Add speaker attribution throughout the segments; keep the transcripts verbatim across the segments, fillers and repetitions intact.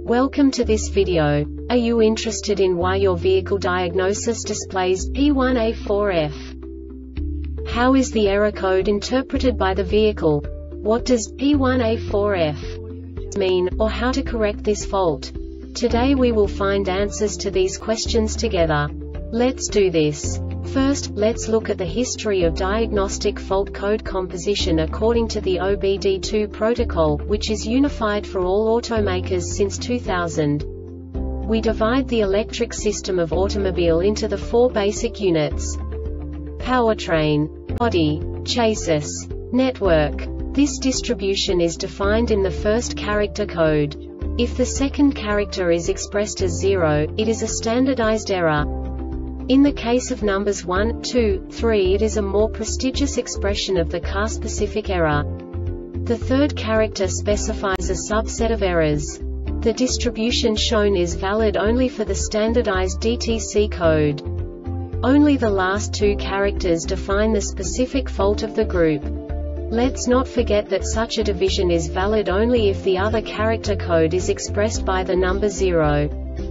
Speaker 1: Welcome to this video. Are you interested in why your vehicle diagnosis displays P one A four F? How is the error code interpreted by the vehicle? What does P one A four F mean, or how to correct this fault? Today we will find answers to these questions together. Let's do this. First, let's look at the history of diagnostic fault code composition according to the O B D two protocol, which is unified for all automakers since two thousand. We divide the electric system of automobile into the four basic units: powertrain, body, chassis, network. This distribution is defined in the first character code. If the second character is expressed as zero, it is a standardized error. In the case of numbers one, two, three, it is a more prestigious expression of the car-specific error. The third character specifies a subset of errors. The distribution shown is valid only for the standardized D T C code. Only the last two characters define the specific fault of the group. Let's not forget that such a division is valid only if the other character code is expressed by the number zero.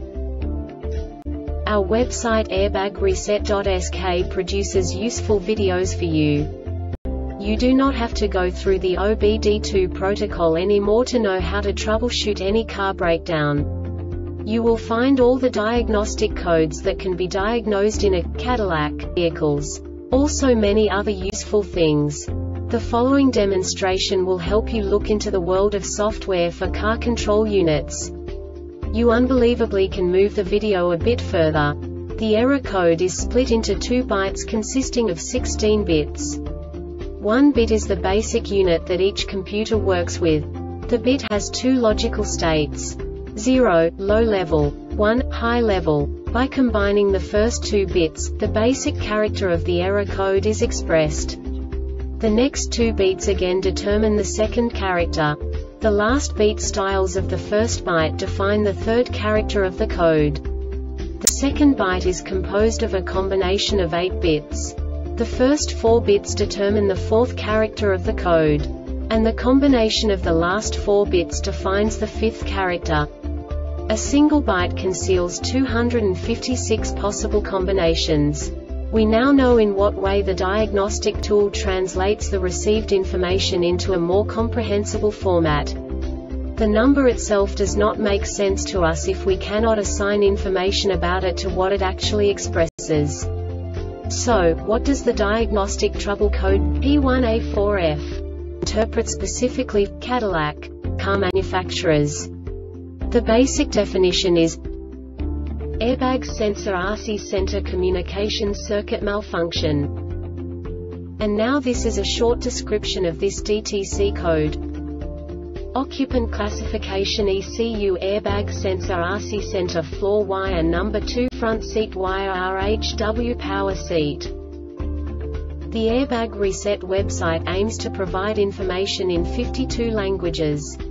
Speaker 1: Our website airbag reset dot S K produces useful videos for you. You do not have to go through the O B D two protocol anymore to know how to troubleshoot any car breakdown. You will find all the diagnostic codes that can be diagnosed in a Cadillac vehicles. Also many other useful things. The following demonstration will help you look into the world of software for car control units. You unbelievably can move the video a bit further. The error code is split into two bytes consisting of sixteen bits. One bit is the basic unit that each computer works with. The bit has two logical states: zero, low level, one, high level. By combining the first two bits, the basic character of the error code is expressed. The next two beats again determine the second character. The last beat styles of the first byte define the third character of the code. The second byte is composed of a combination of eight bits. The first four bits determine the fourth character of the code. And the combination of the last four bits defines the fifth character. A single byte conceals two hundred fifty-six possible combinations. We now know in what way the diagnostic tool translates the received information into a more comprehensible format. The number itself does not make sense to us if we cannot assign information about it to what it actually expresses. So, what does the diagnostic trouble code P one A four F interpret specifically for Cadillac car manufacturers? The basic definition is airbag sensor R C center communication circuit malfunction. And now this is a short description of this D T C code. Occupant classification E C U airbag sensor R C center floor wire number two front seat wire R H W power seat. The Airbag Reset website aims to provide information in fifty-two languages.